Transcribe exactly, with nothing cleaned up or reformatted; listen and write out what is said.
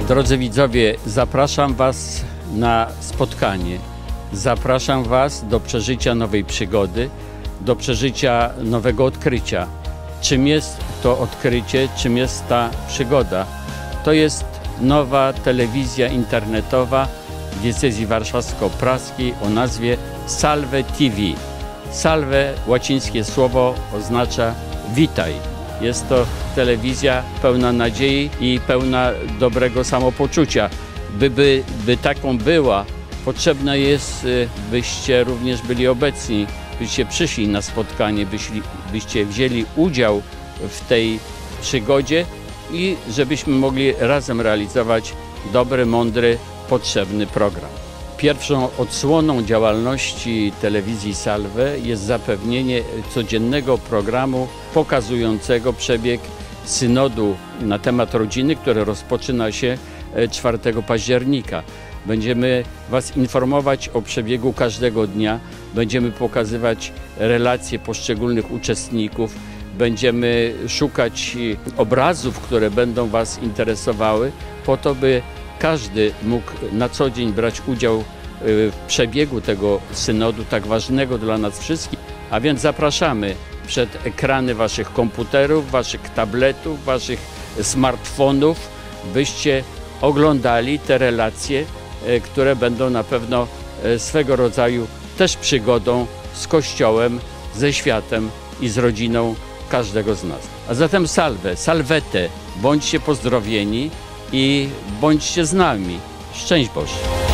Drodzy widzowie, zapraszam Was na spotkanie. Zapraszam Was do przeżycia nowej przygody, do przeżycia nowego odkrycia. Czym jest to odkrycie, czym jest ta przygoda? To jest nowa telewizja internetowa diecezji warszawsko-praskiej o nazwie Salve T V. Salve, łacińskie słowo, oznacza witaj. Jest to telewizja pełna nadziei i pełna dobrego samopoczucia. By, by, by taką była, potrzebne jest, byście również byli obecni, byście przyszli na spotkanie, byście, byście wzięli udział w tej przygodzie i żebyśmy mogli razem realizować dobry, mądry, potrzebny program. Pierwszą odsłoną działalności telewizji Salve jest zapewnienie codziennego programu pokazującego przebieg synodu na temat rodziny, który rozpoczyna się czwartego października. Będziemy Was informować o przebiegu każdego dnia, będziemy pokazywać relacje poszczególnych uczestników, będziemy szukać obrazów, które będą Was interesowały, po to, by każdy mógł na co dzień brać udział w przebiegu tego synodu, tak ważnego dla nas wszystkich. A więc zapraszamy przed ekrany Waszych komputerów, Waszych tabletów, Waszych smartfonów, byście oglądali te relacje, które będą na pewno swego rodzaju też przygodą z Kościołem, ze światem i z rodziną każdego z nas. A zatem salve, salvete, bądźcie pozdrowieni i bądźcie z nami. Szczęść Boże!